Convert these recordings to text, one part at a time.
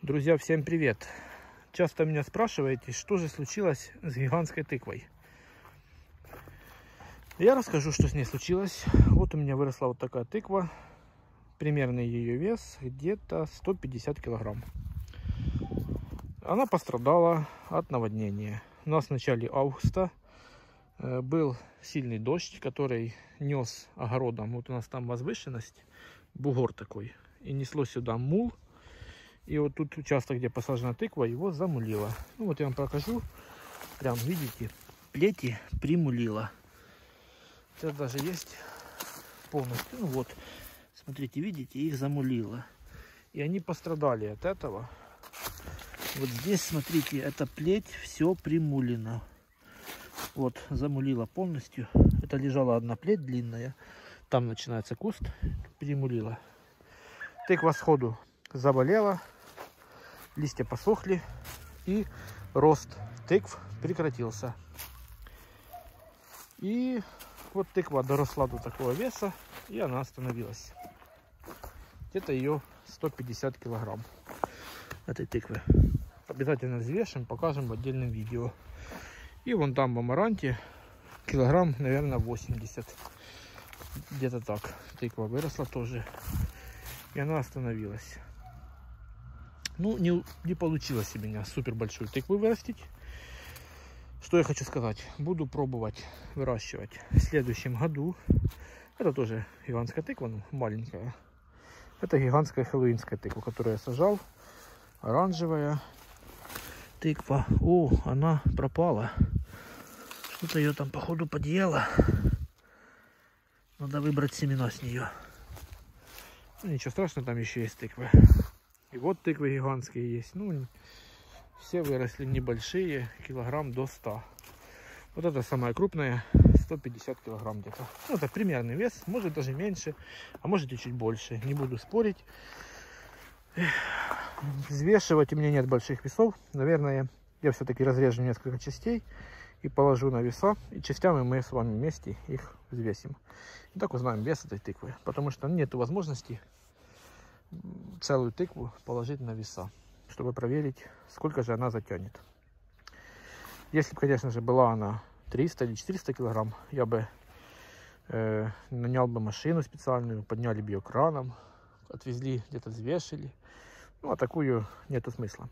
Друзья, всем привет! Часто меня спрашиваете, что же случилось с гигантской тыквой. Я расскажу, что с ней случилось. Вот у меня выросла вот такая тыква. Примерный ее вес где-то 150 килограмм. Она пострадала от наводнения. У нас в начале августа был сильный дождь, который нес огородом. Вот у нас там возвышенность, бугор такой. И несло сюда мул. И вот тут участок, где посажена тыква, его замулило. Ну вот я вам покажу. Прям видите, плети примулило. Сейчас даже есть полностью. Ну вот, смотрите, видите, их замулило. И они пострадали от этого. Вот здесь, смотрите, эта плеть все примулено. Вот, замулила полностью. Это лежала одна плеть длинная. Там начинается куст. Примулила. Тыква сходу заболела. Листья посохли. И рост тыкв прекратился. И вот тыква доросла до такого веса. И она остановилась. Где-то ее 150 килограмм. Этой тыквы. Обязательно взвешим, покажем в отдельном видео. И вон там в амаранте килограмм, наверное, 80. Где-то так. Тыква выросла тоже. И она остановилась. Ну, не получилось у меня супер большую тыкву вырастить. Что я хочу сказать. Буду пробовать выращивать в следующем году. Это тоже гигантская тыква, ну, маленькая. Это гигантская хэллоуинская тыква, которую я сажал. Оранжевая тыква. О, она пропала. Что-то ее там походу подъело. Надо выбрать семена с нее. Ну, ничего страшного, там еще есть тыквы. И вот тыквы гигантские есть. Ну, все выросли небольшие, килограмм до 100. Вот это самая крупная, 150 килограмм где-то. Ну, это примерный вес, может даже меньше, а может и чуть больше. Не буду спорить. Взвешивать у меня нет больших весов. Наверное, я все-таки разрежу несколько частей и положу на веса. И частями мы с вами вместе их взвесим. И так узнаем вес этой тыквы. Потому что нет возможности целую тыкву положить на веса, чтобы проверить, сколько же она затянет. Если бы, конечно же, была она 300 или 400 килограмм, я бы нанял бы машину специальную, подняли бы ее краном, отвезли, где-то взвешили. Ну, а такую нету смысла.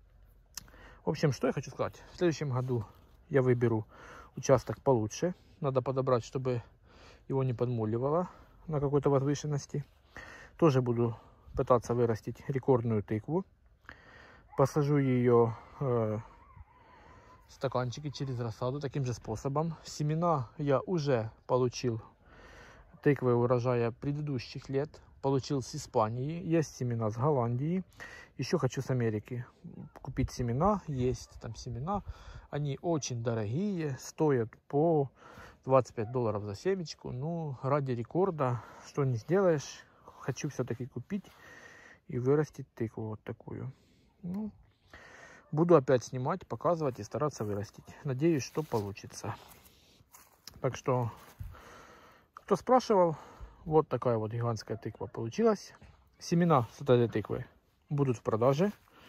В общем, что я хочу сказать. В следующем году я выберу участок получше. Надо подобрать, чтобы его не подмуливало на какой-то возвышенности. Тоже буду пытаться вырастить рекордную тыкву. Посажу ее в стаканчики через рассаду таким же способом. Семена я уже получил. Тыквы урожая предыдущих лет. Получил с Испании. Есть семена с Голландии. Еще хочу с Америки купить семена. Есть там семена. Они очень дорогие. Стоят по $25 за семечку. Ну, ради рекорда, что не сделаешь. Хочу все-таки купить и вырастить тыкву вот такую. Ну, буду опять снимать, показывать и стараться вырастить. Надеюсь, что получится. Так что, кто спрашивал, вот такая вот гигантская тыква получилась. Семена с этой тыквы будут в продаже.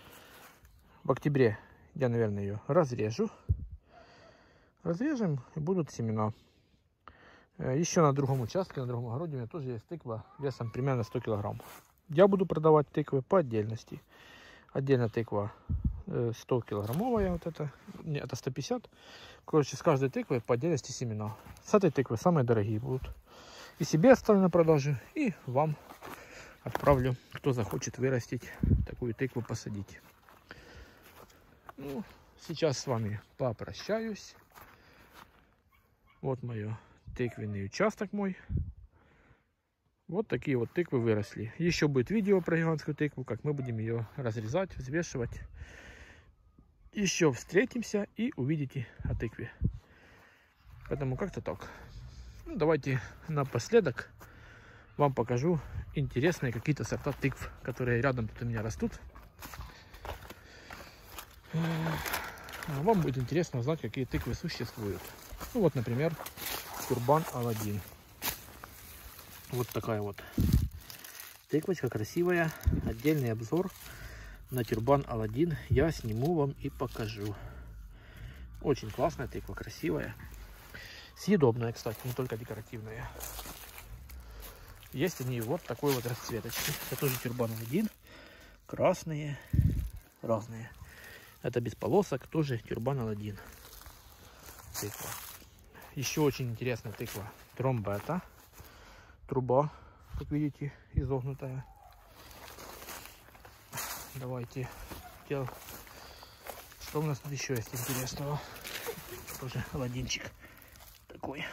В октябре я, наверное, ее разрежу. Разрежем, и будут семена. Еще на другом участке, на другом огороде у меня тоже есть тыква весом примерно 100 килограмм. Я буду продавать тыквы по отдельности. Отдельно тыква 100 килограммовая, вот это, нет, это 150. Короче, с каждой тыквы по отдельности семена. С этой тыквы самые дорогие будут. И себе оставлю на продажу, и вам отправлю, кто захочет вырастить такую тыкву, посадить. Ну, сейчас с вами попрощаюсь. Вот мое тыквенный участок мой. Вот такие вот тыквы выросли. Еще будет видео про гигантскую тыкву, как мы будем ее разрезать, взвешивать. Еще встретимся и увидите о тыкве. Поэтому как-то так. Ну, давайте напоследок вам покажу интересные какие-то сорта тыкв, которые рядом тут у меня растут. Вам будет интересно узнать, какие тыквы существуют. Ну вот, например, Курбан Аладдин. Вот такая вот тыквочка красивая. Отдельный обзор на тюрбан Аладдин я сниму вам и покажу. Очень классная тыква, красивая. Съедобная, кстати, не только декоративная. Есть они вот такой вот расцветочки. Это тоже тюрбан Аладдин. Красные, разные. Это без полосок, тоже тюрбан Аладдин. Тыква. Еще очень интересная тыква. Тромбета. Труба, как видите, изогнутая. Давайте. Что у нас тут еще есть интересного? Тоже Аладдинчик такой.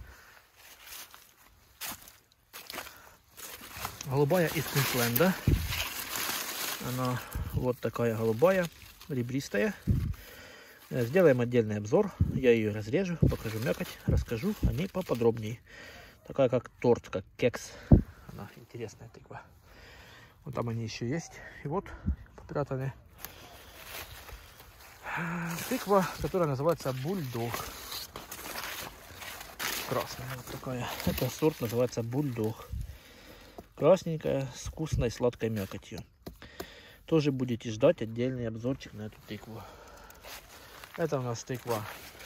Голубая из Квинсленда. Она вот такая голубая, ребристая. Сделаем отдельный обзор. Я ее разрежу, покажу мякоть, расскажу о ней поподробнее. Такая как торт, как кекс. Она интересная тыква. Вот там они еще есть. И вот попрятаны. Тыква, которая называется бульдог. Красная вот такая. Это сорт называется бульдог. Красненькая, с вкусной сладкой мякотью. Тоже будете ждать отдельный обзорчик на эту тыкву. Это у нас тыква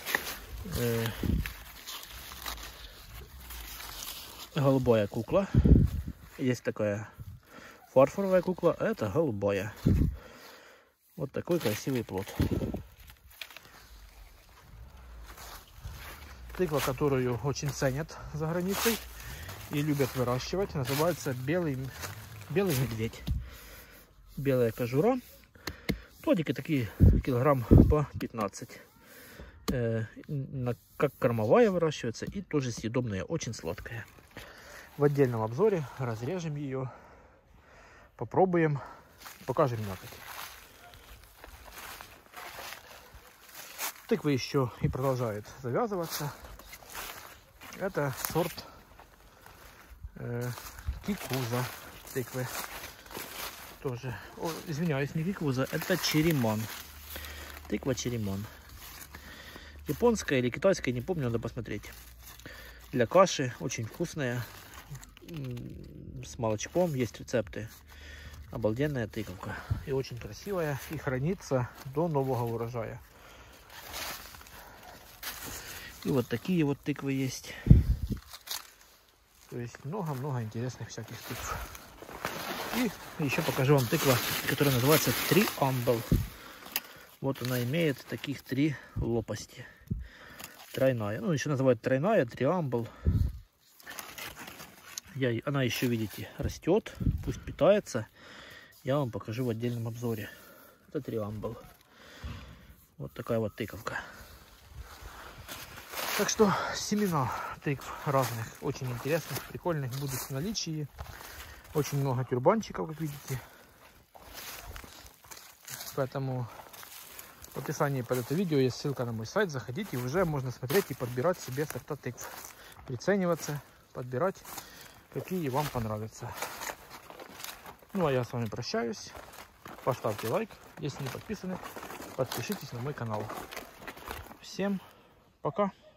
голубая кукла. Есть такая фарфоровая кукла, а это голубая. Вот такой красивый плод. Тыква, которую очень ценят за границей и любят выращивать, называется белый медведь. Белая кожура. Плодики такие килограмм по 15. Как кормовая выращивается и тоже съедобная, очень сладкая. В отдельном обзоре разрежем ее, попробуем, покажем мякоть. Тыква еще и продолжает завязываться. Это сорт кикуза тыквы. Тоже, извиняюсь, не кикуза, это черемон. Тыква черемон. Японская или китайская, не помню, надо посмотреть. Для каши очень вкусная. С молочком, есть рецепты. Обалденная тыковка. И очень красивая. И хранится до нового урожая. И вот такие вот тыквы есть. То есть много-много интересных всяких тыкв. И еще покажу вам тыква, которая называется Триамбл. Вот она имеет таких 3 лопасти. Тройная. Ну, еще называют тройная, Триамбл. Она еще, видите, растет. Пусть питается. Я вам покажу в отдельном обзоре. Это Триамбл. Вот такая вот тыковка. Так что семена тыкв разных, очень интересных, прикольных будут в наличии. Очень много тюрбанчиков, как видите. Поэтому в описании под это видео есть ссылка на мой сайт. Заходите, уже можно смотреть и подбирать себе сорта тыкв. Прицениваться, подбирать, какие вам понравятся. Ну а я с вами прощаюсь. Поставьте лайк. Если не подписаны, подпишитесь на мой канал. Всем пока.